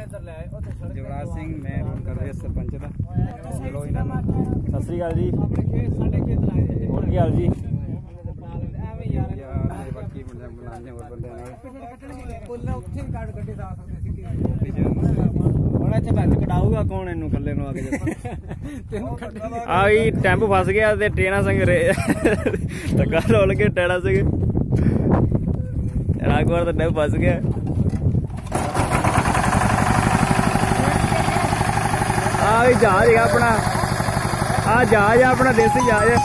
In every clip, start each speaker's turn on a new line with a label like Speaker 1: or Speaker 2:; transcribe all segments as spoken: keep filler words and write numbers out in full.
Speaker 1: युवराज सिंह मैं रोल कर रहे सरपंच का चलो इन्होंने
Speaker 2: सत श्री अकाल जी और की हाल जी
Speaker 1: बाकी बुलाने और बंदे
Speaker 2: कटाऊगा कौन इन कले आके आई टैंपो फस गया ट्रेना संग धक्का रोल के टैड़ा संग रागवार तो टैंपो फस गया आ जहाज है अपना आ जहाज है अपना देसी जहाज है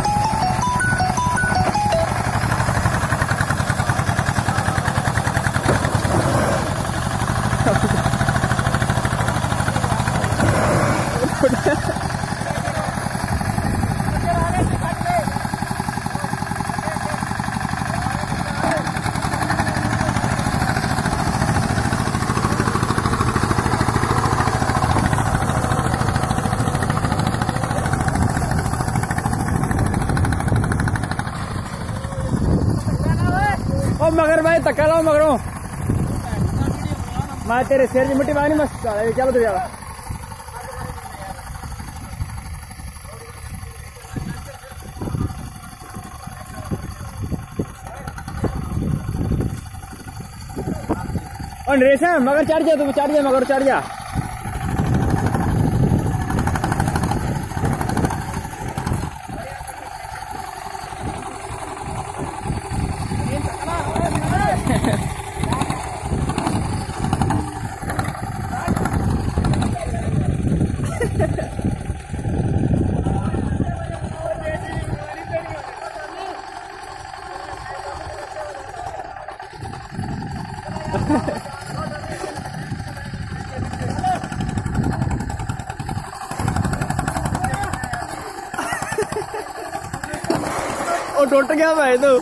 Speaker 2: मगर भाई धक्का लाओ मगरों मैं तेरे सिर की मिट्टी मानी मस्त चलो तो जाओ और नरेश मगर चढ़ जा तुम चढ़ जा मगर चढ़ जा ओ टूट गया भाई तो